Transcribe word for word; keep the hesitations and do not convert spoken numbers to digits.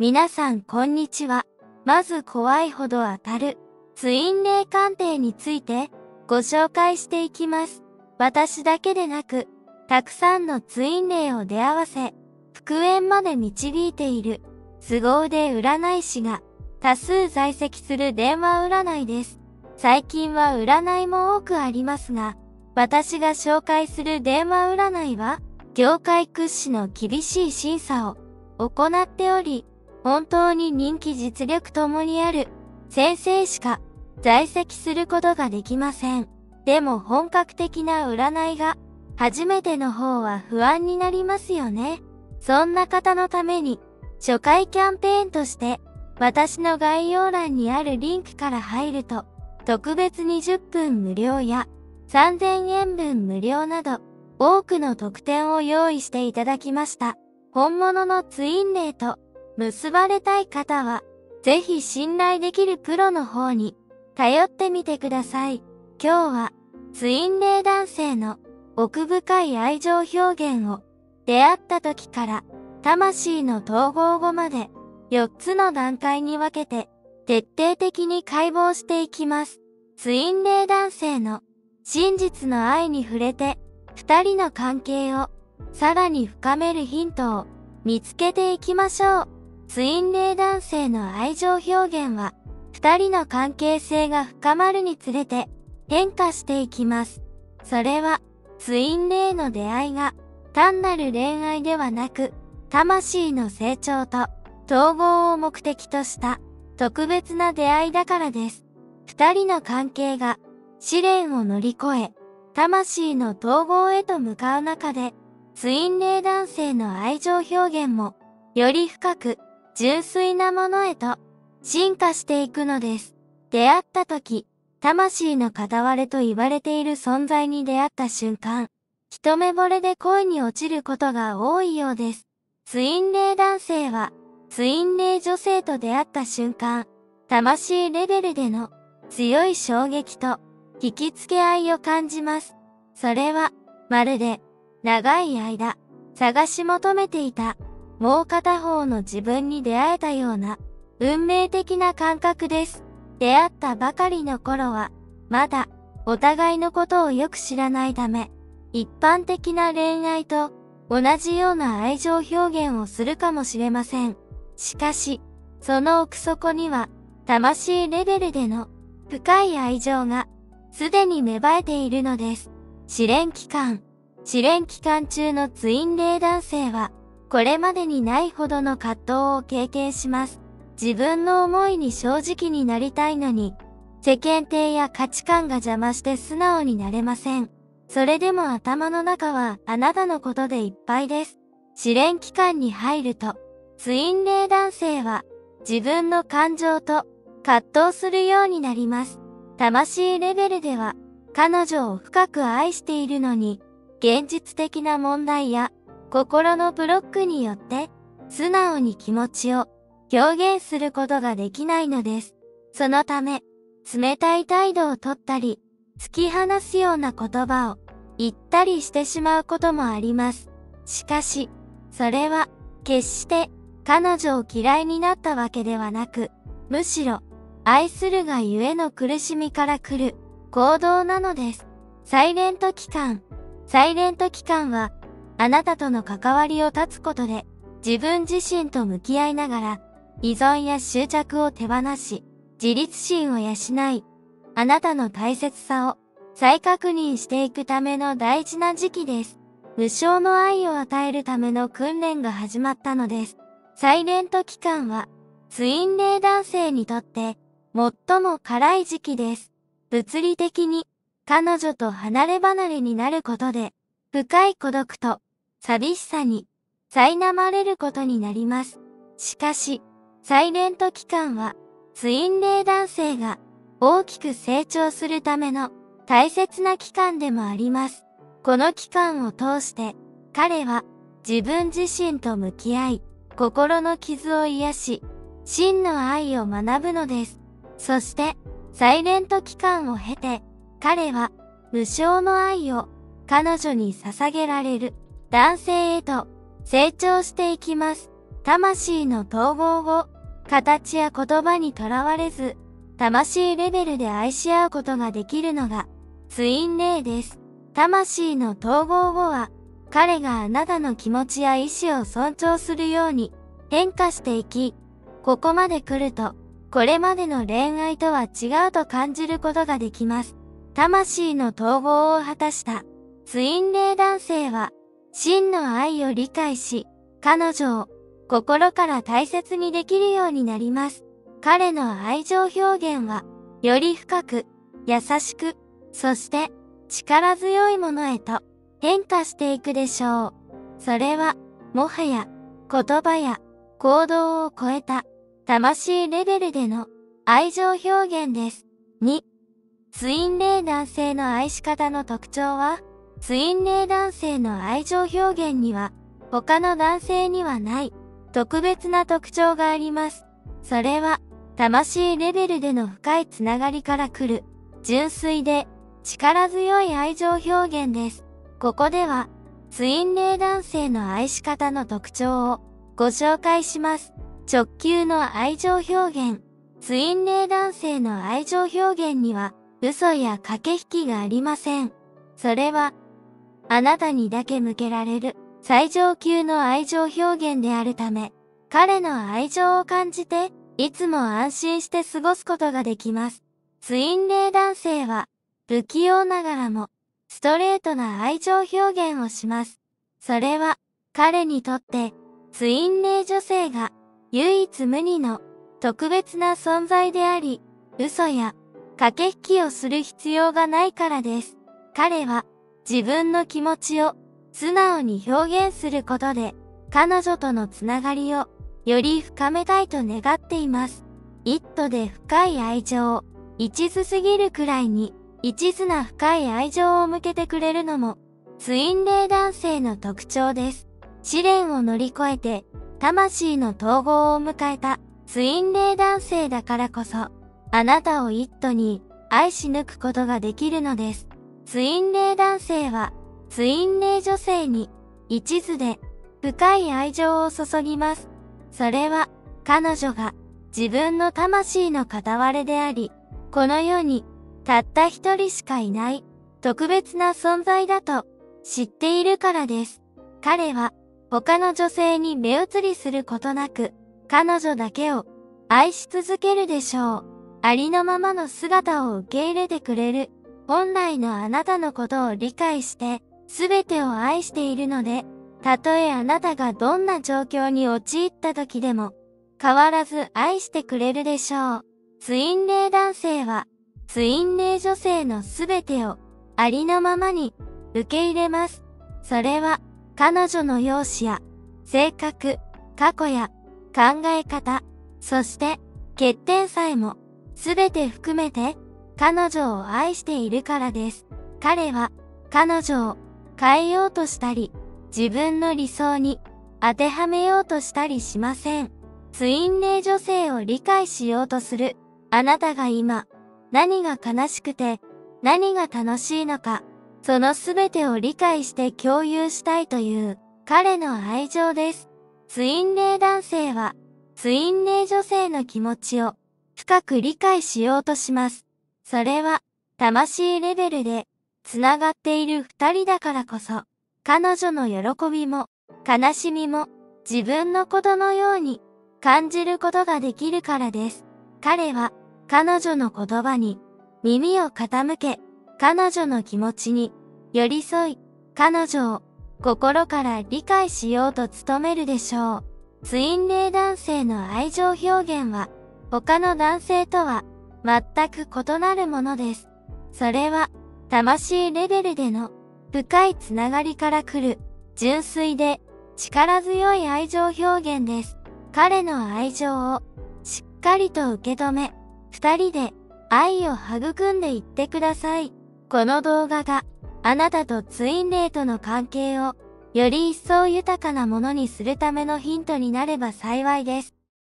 皆さんこんにちは。まず怖いほど当たるツイン霊鑑定についてご紹介していきます。私だけでなく、たくさんのツイン霊を出会わせ、復縁まで導いている凄腕占い師が多数在籍する電話占いです。最近は占いも多くありますが、私が紹介する電話占いは、業界屈指の厳しい審査を行っており、本当に人気実力ともにある先生しか在籍することができません。でも本格的な占いが初めての方は不安になりますよね。そんな方のために初回キャンペーンとして私の概要欄にあるリンクから入ると特別にじゅっぷん無料やさんぜんえんぶん無料など多くの特典を用意していただきました。本物のツイン霊と結ばれたい方はぜひ信頼できるプロの方に頼ってみてください。今日はツイン霊男性の奥深い愛情表現を出会った時から魂の統合後までよっつの段階に分けて徹底的に解剖していきます。ツイン霊男性の真実の愛に触れて二人の関係をさらに深めるヒントを見つけていきましょう。ツイン霊男性の愛情表現は二人の関係性が深まるにつれて変化していきます。それはツイン霊の出会いが単なる恋愛ではなく魂の成長と統合を目的とした特別な出会いだからです。二人の関係が試練を乗り越え魂の統合へと向かう中でツイン霊男性の愛情表現もより深く純粋なものへと進化していくのです。出会った時、魂の片割れと言われている存在に出会った瞬間、一目惚れで恋に落ちることが多いようです。ツイン霊男性は、ツイン霊女性と出会った瞬間、魂レベルでの強い衝撃と引きつけ合いを感じます。それは、まるで長い間探し求めていたもう片方の自分に出会えたような運命的な感覚です。出会ったばかりの頃は、まだお互いのことをよく知らないため、一般的な恋愛と同じような愛情表現をするかもしれません。しかし、その奥底には、魂レベルでの深い愛情がすでに芽生えているのです。試練期間。試練期間中のツイン霊男性は、これまでにないほどの葛藤を経験します。自分の思いに正直になりたいのに、世間体や価値観が邪魔して素直になれません。それでも頭の中はあなたのことでいっぱいです。試練期間に入ると、ツイン霊男性は自分の感情と葛藤するようになります。魂レベルでは彼女を深く愛しているのに、現実的な問題や心のブロックによって素直に気持ちを表現することができないのです。そのため、冷たい態度をとったり、突き放すような言葉を言ったりしてしまうこともあります。しかし、それは決して彼女を嫌いになったわけではなく、むしろ愛するがゆえの苦しみから来る行動なのです。サイレント期間。サイレント期間は、あなたとの関わりを断つことで、自分自身と向き合いながら、依存や執着を手放し、自立心を養い、あなたの大切さを再確認していくための大事な時期です。無償の愛を与えるための訓練が始まったのです。サイレント期間は、ツイン霊男性にとって、最も辛い時期です。物理的に、彼女と離れ離れになることで、深い孤独と寂しさに苛まれることになります。しかし、サイレント期間は、ツイン霊男性が大きく成長するための大切な期間でもあります。この期間を通して、彼は自分自身と向き合い、心の傷を癒し、真の愛を学ぶのです。そして、サイレント期間を経て、彼は無償の愛を彼女に捧げられる男性へと成長していきます。 魂の統合を、形や言葉にとらわれず、魂レベルで愛し合うことができるのが、ツインレイです。魂の統合後は、彼があなたの気持ちや意志を尊重するように変化していき、ここまで来ると、これまでの恋愛とは違うと感じることができます。魂の統合を果たしたツインレイ男性は、真の愛を理解し、彼女を心から大切にできるようになります。彼の愛情表現は、より深く、優しく、そして力強いものへと変化していくでしょう。それは、もはや言葉や行動を超えた魂レベルでの愛情表現です。に、ツインレイ男性の愛し方の特徴は、ツインレイ男性の愛情表現には、他の男性にはない特別な特徴があります。それは、魂レベルでの深いつながりから来る、純粋で力強い愛情表現です。ここでは、ツインレイ男性の愛し方の特徴をご紹介します。直球の愛情表現。ツインレイ男性の愛情表現には、嘘や駆け引きがありません。それは、あなたにだけ向けられる最上級の愛情表現であるため、彼の愛情を感じて、いつも安心して過ごすことができます。ツインレイ男性は、不器用ながらも、ストレートな愛情表現をします。それは、彼にとって、ツインレイ女性が、唯一無二の特別な存在であり、嘘や駆け引きをする必要がないからです。彼は、自分の気持ちを素直に表現することで、彼女とのつながりをより深めたいと願っています。一途で深い愛情、一途すぎるくらいに、一途な深い愛情を向けてくれるのも、ツインレイ男性の特徴です。試練を乗り越えて、魂の統合を迎えたツインレイ男性だからこそ、あなたを一途に愛し抜くことができるのです。ツインレイ男性は、ツインレイ女性に、一途で深い愛情を注ぎます。それは、彼女が自分の魂の片割れであり、この世にたった一人しかいない特別な存在だと知っているからです。彼は他の女性に目移りすることなく、彼女だけを愛し続けるでしょう。ありのままの姿を受け入れてくれる、本来のあなたのことを理解して、すべてを愛しているので、たとえあなたがどんな状況に陥った時でも、変わらず愛してくれるでしょう。ツインレイ男性は、ツインレイ女性のすべてをありのままに受け入れます。それは彼女の容姿や性格、過去や考え方、そして欠点さえもすべて含めて彼女を愛しているからです。彼は彼女を変えようとしたり、自分の理想に当てはめようとしたりしません。ツインレイ女性を理解しようとするあなたが今、何が悲しくて、何が楽しいのか、そのすべてを理解して共有したいという彼の愛情です。ツインレイ男性は、ツインレイ女性の気持ちを深く理解しようとします。それは、魂レベルでつながっている二人だからこそ、彼女の喜びも悲しみも自分のことのように感じることができるからです。彼は、彼女の言葉に耳を傾け、彼女の気持ちに寄り添い、彼女を心から理解しようと努めるでしょう。ツインレイ男性の愛情表現は他の男性とは全く異なるものです。それは魂レベルでの深いつながりから来る純粋で力強い愛情表現です。彼の愛情をしっかりと受け止め、二人で愛を育んでいってください。この動画があなたとツインレイとの関係をより一層豊かなものにするためのヒントになれば幸いです。